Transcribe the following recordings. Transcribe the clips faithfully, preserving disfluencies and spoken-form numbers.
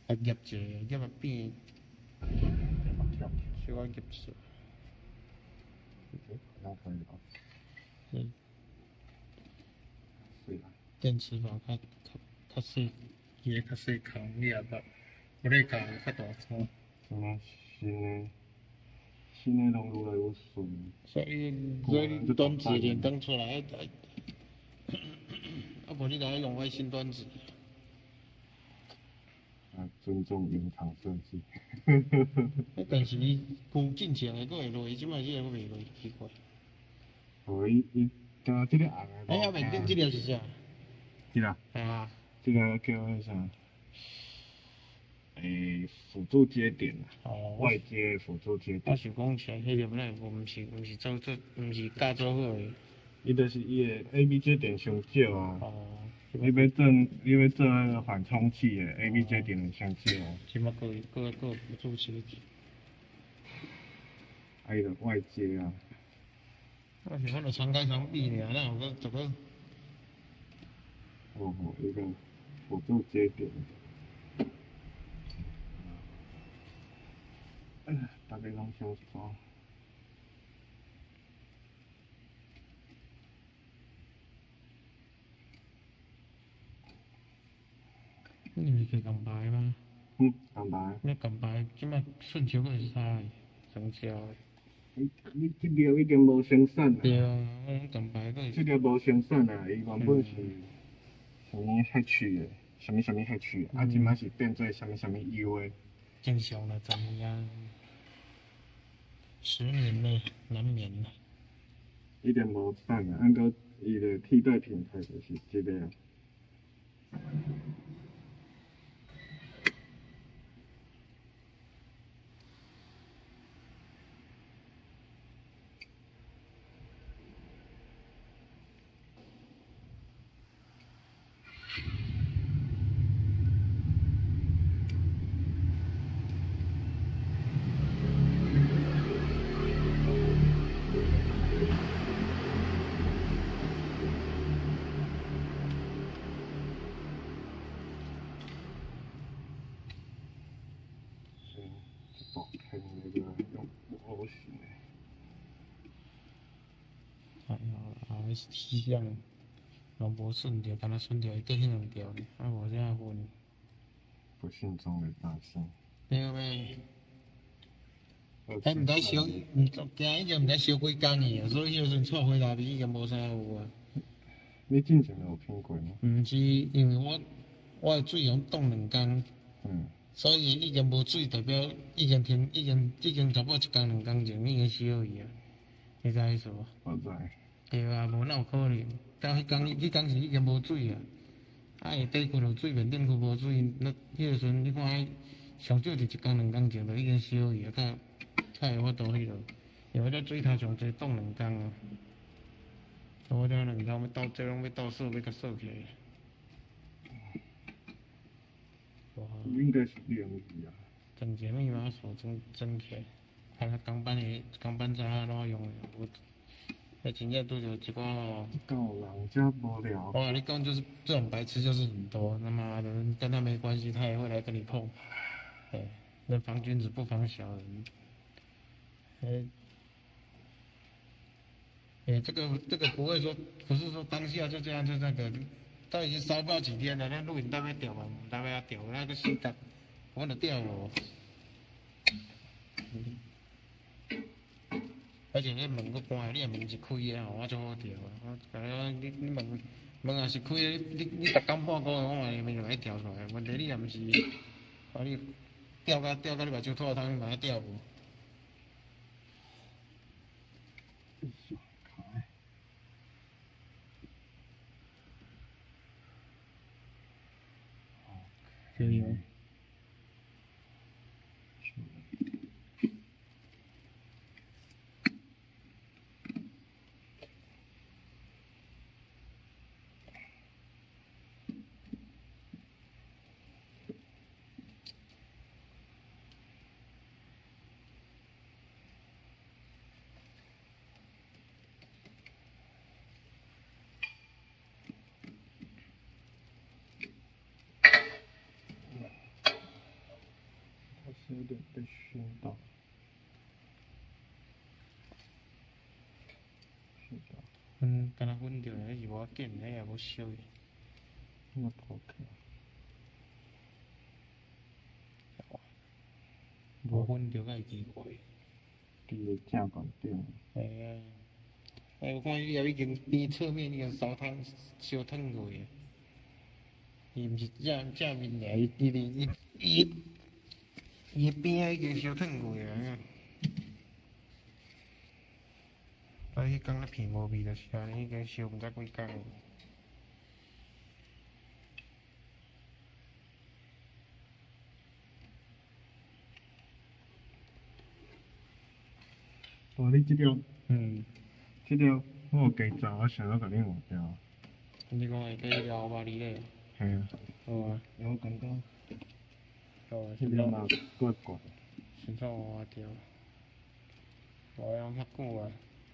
还夹者，夹啊变，小可夹者。 那可以了。 嗯。 是啊。 电池包较较较细，伊个较细孔，你也捌，无咧孔较大孔。 嗯，新的，新的拢愈来愈顺。 所以所以端子连刚出来，啊无你来用我新端子。 啊，尊重原厂设计。 但是伊旧进前的佫会落，即摆即个佫袂落，奇怪。 哦，伊伊加即个红的。 哎呀，面顶即条是啥？ 是啦。 啊。 这个叫迄啥？诶，辅助接点啊。哦。外接辅助接点。 我想讲起来，迄个本来无，毋是毋是做做，毋是教做好诶。 伊就是伊个 A B 接点伤少啊。哦。你要做你要做那个缓冲器的 A B 接点会伤少。 即摆佫佫佫辅助接点。 啊，伊个外接啊。 我是看到长改长臂尔，哪有个这个？ 哦吼，伊个辅助接点。哎呀，大家拢小抓。 你毋是摕钢牌吗？ 嗯，钢牌。 那钢牌即摆顺手佫会差，成效诶。 你你即条已经无生产啦。 对啊，我讲钢牌佫会。 即条无生产啦，伊原本是啥物 H 诶，啥物啥物 H，啊，即摆是变做啥物啥物 U 诶。 正常啦，十年啊，十年内难免啦。 一点无产啊，按个伊个替代品牌就是即个啊。薄片那个用模型的。 还好啦，还是体相，拢无顺着，敢若顺着伊缀迄两条呢，啊无啥分。 不幸中的大幸。 对呗。还毋知烧，毋惊已经毋知烧几工去啊，所以迄时阵错回来已经无啥有啊。 你之前有听过吗？ 毋是，因为我我的水用冻两工。嗯。所以已经无水，代表已经停，已经已经差不多一工两工前已经烧去啊。你知意思无？ 我知。 对啊，无哪有可能？到迄工，迄工是已经无水啊。啊，下底困落水面顶，佫无水，那迄时阵你看，上少就一工两工前就已经烧去啊，较较会法度迄落。因为咱水头上济冻两工啊。我这两工要倒，这拢要倒数，要甲数起来。 应该是两亿啊。 整节密码锁整整起来，看他钢板的钢板怎啊怎用的，我，那真正拄着一寡吼。 够人家无聊。 我跟你讲，就是这种白痴就是很多，他妈的跟他没关系，他也会来跟你碰。哎，那防君子不防小人。哎，哎，这个这个不会说，不是说当下就这样就那个，都已经烧不了几天了，那录影带要掉嘛，带要掉，那个心肝，我就掉了。而且迄门佫关，你若门是开的吼，我就好调啊。我讲你你门门若是开的，你你逐工半个月，我嘛面就甲你调出来。问题你若毋是，啊你调甲调甲你目睭吐汤，你嘛要调无？对哦。 有点被熏到。 嗯，敢若昏着，迄是无要紧，迄也无烧伊。 那破开。 无昏着，较奇怪。 伫个正管顶。 系啊。哎，我看伊也已经边侧面已经烧烫、烧烫过啊。伊毋是正正面尔，伊伊伊伊伊边仔已经烧烫过啊。啊，迄工咧片无味，就是安尼，已经烧毋知几工。 哦，你即条， 嗯， 即条我有加早，我想要甲你换掉。 你讲会可以聊巴黎咧？ 系啊。 好啊。 我感觉， 哦， 即条嘛怪怪。 先做换掉。无用遐久啊。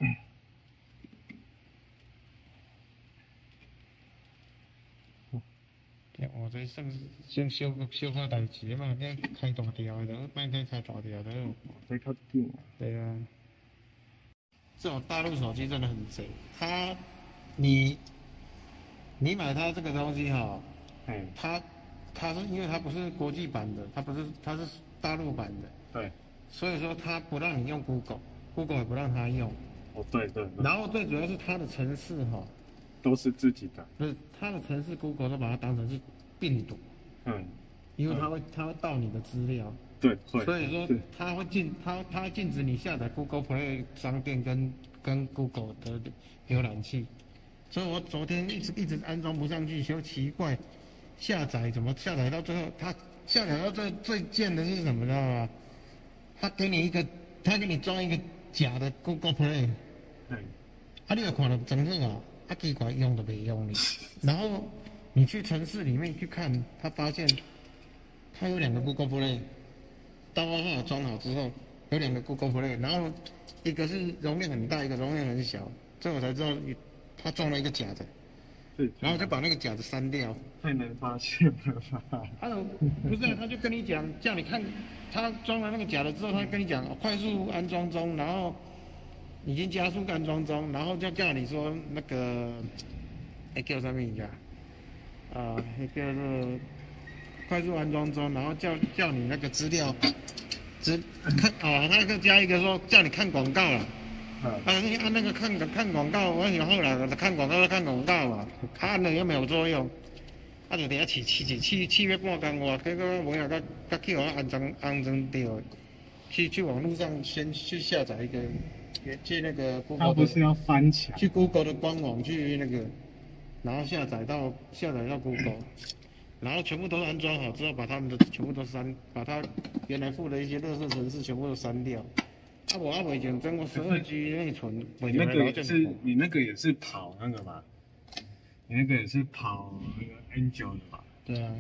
我这算先小小可代志嘛，这开大条的，卖开开大条的。 这较紧。 对啊。这种大陆手机真的很贼，它，你，你买它这个东西哈， 嗯。 它，它是因为它不是国际版的，它不是，它是大陆版的。 对。 所以说它不让你用 Google，Google 也不让它用。 哦，对对。 然后最主要是它的程式哈。 都是自己的。 不是，它的程式 Google 都把它当成是病毒。 嗯。 因为它会，它会盗你的资料。 对，会。 所以说，它会禁，它它禁止你下载 Google Play 商店跟跟 Google 的浏览器。所以我昨天一直一直安装不上去，就奇怪，下载怎么下载到最后，它下载到最最贱的是什么，知道吗？它给你一个，它给你装一个假的 Google Play。 对。 啊，你有看到真好啊？啊，奇怪，用都没用你。然后你去城市里面去看，他发现他有两个 Google Play， 刀花号装好之后有两个 Google Play， 然后一个是容量很大，一个容量很小，这我才知道他装了一个假的。对。然后就把那个假的删掉。 太难发现了吧？ 他不是、啊，他就跟你讲，叫你看他装了那个假的之后，他跟你讲快速安装中，然后。已经加速安装中，然后就叫你说那个，哎叫什么名字啊？啊，那个是快速安装中，然后叫叫你那个资料，资看哦，那个加一个说叫你看广告了。啊，你按那个看看广告，我以后来看广告就看广告嘛，按了又没有作用，啊就等下起起起起起要半工我，结果我也甲甲去互我安装安装掉，去去网络上先去下载一个。去那个 Google 他不是要翻墙？ 去 Google 的官网去那个，然后下载到下载到 Google， 然后全部都安装好之后，把他们的全部都删，把他原来附的一些垃圾程式全部都删掉。啊我啊我以前整个十二 G 内存， 你那个也是你那个也是跑那个吧？你那个也是跑那个 Angel 的吧？ 对啊。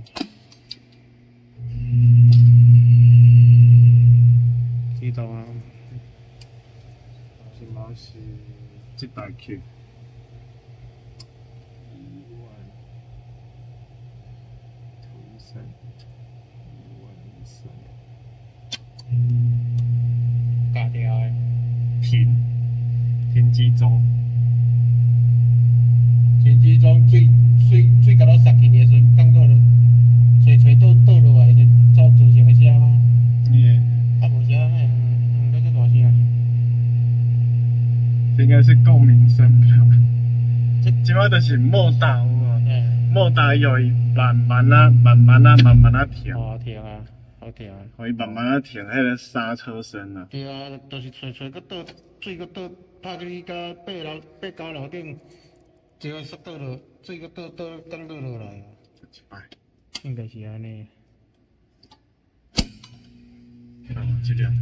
知道啊。 什么是这台去？一万图三，一万三。 假掉的。 平平机中， 平机中最最最高到杀去的时阵，当做了吹吹倒倒落来就造造成个声啊。 嗯。 啊无声嘿，嗯，那叫大声。 应该是共鸣声吧。这即摆就是莫大有无？嗯。莫大有伊慢慢啊、慢慢啊、慢慢啊停。 哦，停啊，好停啊。 互伊慢慢啊停，迄个刹车声啊。 对啊，就是吹吹个倒，水个倒，拍去甲八楼八九楼顶，一个速倒落，水个倒倒降倒落来啊。 一摆。 应该是安尼。 哦，这条。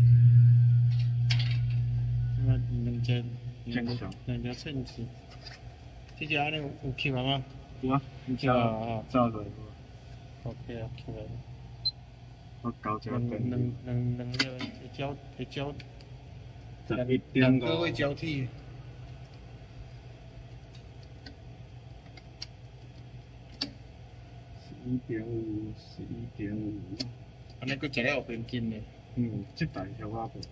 那两只。 正常。 两只秤子，这只安尼有有吸啊吗？ 有啊，你照照落。 OK 啊，吸来。 我搞这个。 两两两两个会交会交。 十一点五。两个会交替。 十一点五，十一点五。 安尼佫食了有平均的。 嗯，这台小阿婆。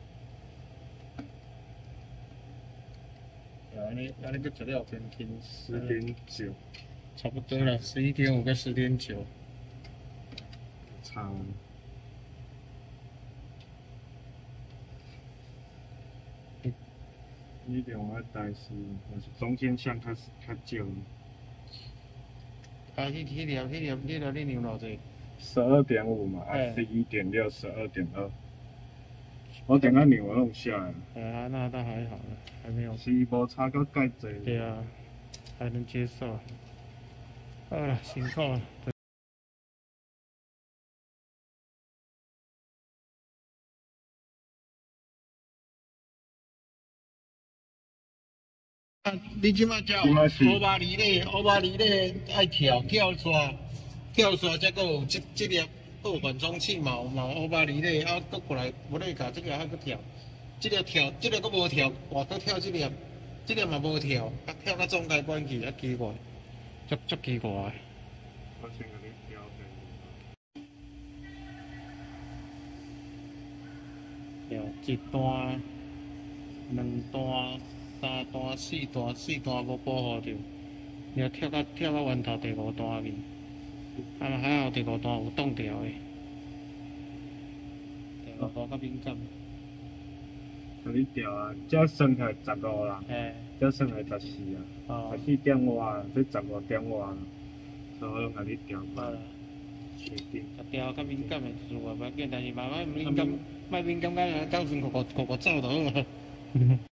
啊，你啊，你个资料偏轻， 十点九， 差不多了，十一点五跟十点九。 差。你另外台是，就是中间项较较少。 啊，迄迄条迄条迄条你量偌济？ 十二点五嘛，啊，十一点六，十二点二。我点个量我弄下来。 哎啊，那倒还好了，还没有。 是无差到介济。 对啊，还能接受。好了，辛苦了。啊，你即马叫欧巴里咧，欧巴里咧爱跳跳刷，跳刷才个有即即粒二缓冲器嘛，有嘛欧巴里咧，啊，搁过来无咧甲即个还搁跳，即个跳，即个搁无跳，换搁跳即粒，即粒嘛无跳，啊跳到中间关去，啊奇怪，足足奇怪。 我先甲你调调。调一段、两段。三段、四段、四段无保护着，然后跳到跳到源头第五段去，啊嘛还好第五段有挡掉的，第五段较敏感。 甲你调啊，这算起来十五啦， 嘿， 这算起来十四啊，十四点外，这十五点外，所以我甲你调过来。确定。 啊调较敏感的就是话不要紧，但是慢慢敏感，莫敏感到九分五五五五走就好啊。